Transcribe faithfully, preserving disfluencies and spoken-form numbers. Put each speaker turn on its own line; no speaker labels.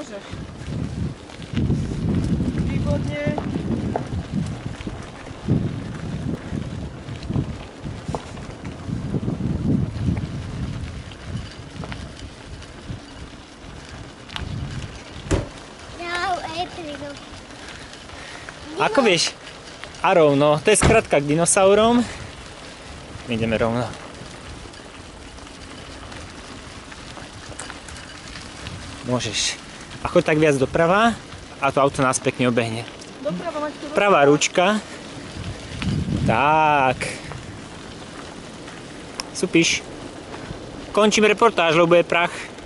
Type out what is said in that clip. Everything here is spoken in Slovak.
Môžeš. Výborne.
Ako vieš? A rovno. To je skratka k dinosaurom. My ideme rovno. Môžeš. A choď tak viac doprava a to auto nás pekne obehne.
Doprava, mať to doprava.
Pravá ručka. Tak. Supíš. Končím reportáž, lebo je prach.